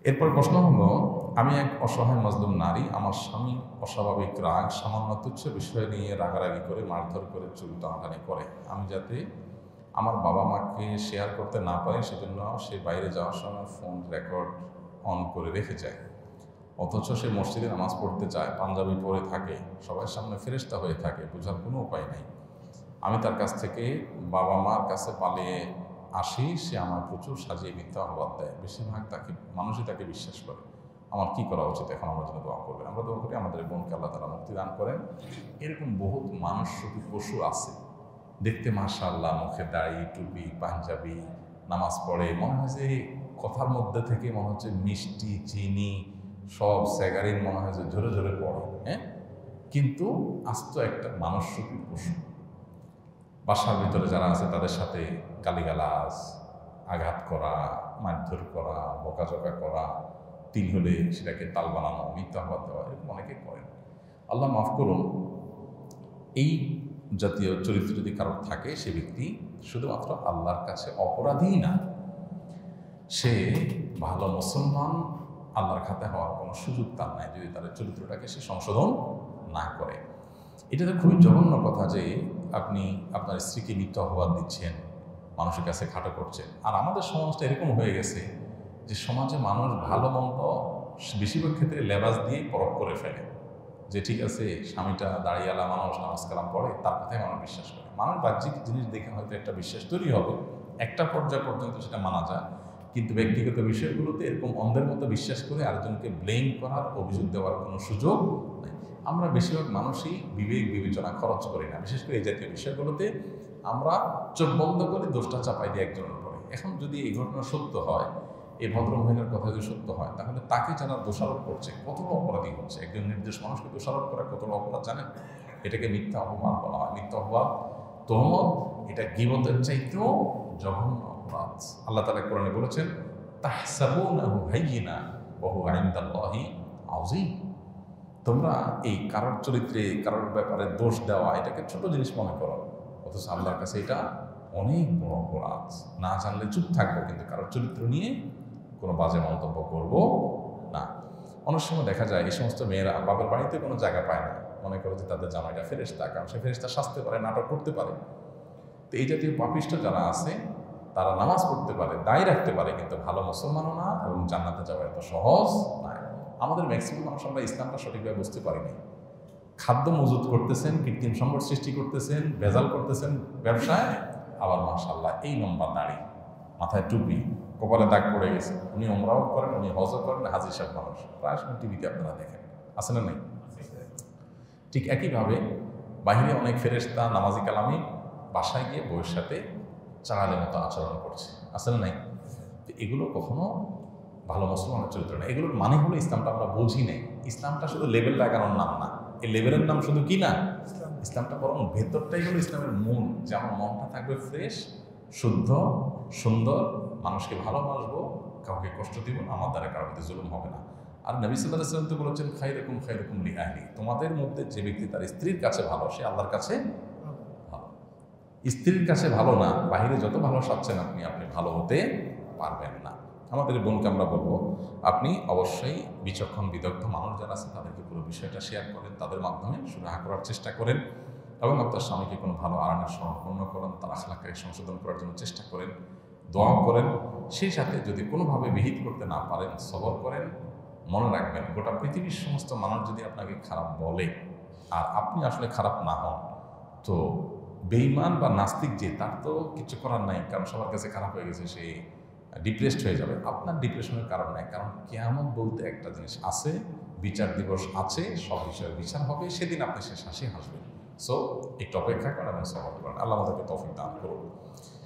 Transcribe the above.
এরপর প্রশ্ন হলো, আমি এক অসহায় মজলুম নারী, আমার স্বামী অস্বাভাবিক রাগ, সামান্য তুচ্ছ বিষয় নিয়ে রাগারাগি করে মারধর করে চুল টানাটানি করে। আমি যাতে আমার বাবা মাকে শেয়ার করতে না পারি সেজন্য সে বাইরে যাওয়ার সময় ফোন রেকর্ড অন করে রেখে যায়, অথচ সে মসজিদে নামাজ পড়তে চায়, পাঞ্জাবি পরে থাকে, সবার সামনে ফেরেশতা হয়ে থাকে, বোঝার কোনো উপায় নেই। আমি তার কাছ থেকে বাবা মার কাছে পালিয়ে আসি, সে আমার প্রচুর সাজিয়ে মিথ্যা অপবাদ দেয়, বেশিরভাগ মানুষই তাকে বিশ্বাস করে। আমার কি করা উচিত? এখন আমার জন্য দোয়া করবেন। আমরা দোয়া করি আমাদের বোনকে আল্লাহ তাআলা মুক্তি দান করেন। এরকম বহুত মানুষরূপী পশু আছে, দেখতে মাশাআল্লাহ, মুখে দাড়ি, টুপি, পাঞ্জাবি, নামাজ পড়ে, মনে হয় যে কথার মধ্যে থেকে মনে হচ্ছে মিষ্টি, চিনি সব স্যাগারিন মনে হয় যে ঝরে ঝরে পড়ে, হ্যাঁ, কিন্তু আস্ত একটা মানুষরূপী পশু। বাসার ভিতরে যারা আছে তাদের সাথে গালিগালাজ, আঘাত করা, মারধর করা, বকাঝকা করা, তিল হলে সেটাকে তাল বানানো, মিথ্যা অপবাদ দেওয়া, এরকম অনেকে করেন। আল্লাহ মাফ করুন। এই জাতীয় চরিত্র যদি কারোর থাকে, সে ব্যক্তি শুধুমাত্র আল্লাহর কাছে অপরাধী না, সে ভালো মুসলমান আল্লাহর খাতে হওয়ার কোনো সুযোগ তার নাই যদি তার চরিত্রটাকে সে সংশোধন না করে। এটা তো খুবই জঘন্য কথা যে আপনি আপনার স্ত্রীকে মিথ্যা অপবাদ দিচ্ছেন, মানুষের কাছে খাটো করছেন। আর আমাদের সমাজটা এরকম হয়ে গেছে যে সমাজে মানুষ ভালো মন্দ বেশিরভাগ ক্ষেত্রে লেবাস দিয়ে পরখ করে ফেলে, যে ঠিক আছে স্বামীটা দাঁড়িয়ালা মানুষ, নামাজ কালাম পড়ে, তার কথাই মানুষ বিশ্বাস করে। মানুষ বাহ্যিক জিনিস দেখে হয়তো একটা বিশ্বাস তৈরি হবে, একটা পর্যায় পর্যন্ত সেটা মানা যায়, কিন্তু ব্যক্তিগত বিষয়গুলোতে এরকম অন্ধের মতো বিশ্বাস করে আরেকজনকে ব্লেম করার, অভিযোগ দেওয়ার কোনো সুযোগ নেই। আমরা বেশিরভাগ মানুষই বিবেক বিবেচনা খরচ করি না, বিশেষ করে এই জাতীয় বিষয়গুলোতে আমরা চোখ বন্ধ করে দোষটা চাপাই দিই একজনের উপরে। এখন যদি এই ঘটনা সত্য হয়, এই ভদ্রমহিলার কথা যদি সত্য হয়, তাহলে তাকে যারা দোষারোপ করছে কতটা অপরাধী হচ্ছে। একজন নির্দোষ মানুষকে দোষারোপ করা কতটা অপরাধ জানেন? এটাকে মিথ্যা অপমান বলা হয়। মিথ্যা অপবাদ, তোহমত, এটা গীবতের চাইতেও জঘন্য অপরাধ। আল্লাহ তাআলা কোরআনে বলেছেন, তাহসাবুনাহু হাইয়িনা ওয়া হুয়া ইনদাল্লাহি আযীম। তোমরা এই কারোর চরিত্রে, কারোর ব্যাপারে দোষ দেওয়া এটাকে ছোট জিনিস মনে করো, অথচ আল্লাহর কাছে এটা অনেক বড় অপরাধ। না জানলে চুপ থাকবো, কিন্তু কারোর চরিত্র নিয়ে কোনো বাজে মন্তব্য করব না। অনেক সময় দেখা যায় এই সমস্ত মেয়েরা বাবার বাড়িতে কোনো জায়গা পায় না, মনে করে যে তাদের জামাইটা ফেরেশতা, কারণ সে ফেরেশতা সাজতে পারে, নাটক করতে পারে। তো এই জাতীয় পাপিষ্ট যারা আছে তারা নামাজ পড়তে পারে, দায় রাখতে পারে, কিন্তু ভালো মুসলমানও না, এবং জান্নাতে যাওয়া এত সহজ নয়। আমাদের ম্যাক্সিমাম মানুষ আমরা ইসলামটা সঠিকভাবে বুঝতে পারিনি। খাদ্য মজুত করতেছেন, কৃত্রিম সম্পদ সৃষ্টি করতেছেন, ভেজাল করতেছেন ব্যবসায়, আবার মাশাআল্লাহ এই লম্বা দাড়ি, মাথায় টুপি, কপালে দাগ পড়ে গেছে। উনি ওমরাও করেন, উনি হজও করেন, হাজির সাহেব মানুষ, প্রায় সময় টিভিতে আপনারা দেখেন, আছে না নেই? ঠিক একইভাবে বাহিরে অনেক ফেরেশতা, নামাজি কালামি বাসায় গিয়ে বউয়ের সাথে চাড়ালের মতো আচরণ করছে, আছে না নাই? এগুলো কখনো ভালো মুসলমানের চরিত্র না। এগুলোর মানে হলো ইসলামটা আমরা বুঝি নেই। ইসলামটা শুধু লেবেল লাগানোর নাম না, এই লেবেলের নাম শুধু কি না, ইসলামটা বরং ভেতরটাই হলো ইসলামের মূল, যে আমার মনটা থাকবে ফ্রেশ, শুদ্ধ, সুন্দর, মানুষকে ভালোবাসবো, কাউকে কষ্ট দিব না, আমার দ্বারা কারোর প্রতি জুলুম হবে না। আর নবী সাল্লাল্লাহু আলাইহি ওয়াসাল্লাম তো বলেছেন, খায়রুকুম লিআহলি, তোমাদের মধ্যে যে ব্যক্তি তার স্ত্রীর কাছে ভালো, সে আল্লাহর কাছে ভালো। স্ত্রীর কাছে ভালো না, বাহিরে যত ভালো সাজছেন আপনি ভালো হতে পারবেন না। আমাদের বোনকে আমরা বলবো, আপনি অবশ্যই বিচক্ষণ বিদগ্ধ মানুষ যারা আছে তাদেরকে পুরো বিষয়টা শেয়ার করেন, তাদের মাধ্যমে সুরাহা করার চেষ্টা করেন, এবং আপনার স্বামীকে কোনো ভালো আরামের সম্পন্ন করেন, তার আখলাকে সংশোধন করার জন্য চেষ্টা করেন, দোয়া করেন। সেই সাথে যদি কোনোভাবে বিহিত করতে না পারেন, সবর করেন। মনে রাখবেন, গোটা পৃথিবীর সমস্ত মানুষ যদি আপনাকে খারাপ বলে আর আপনি আসলে খারাপ না হন, তো বেঈমান বা নাস্তিক যে, তার তো কিছু করার নাই, কারণ সবার কাছে খারাপ হয়ে গেছে, সে ডিপ্রেসড হয়ে যাবে। আপনার ডিপ্রেশনের কারণ নাই, কারণ কিয়ামত বলতে একটা জিনিস আছে, বিচার দিবস আছে, সব বিষয়ের বিচার হবে, সেদিন আপনি শেষ হাসি হাসবেন। সো একটু অপেক্ষা করেন এবং সবর করেন। আল্লাহ আমাদেরকে তৌফিক দান করুন।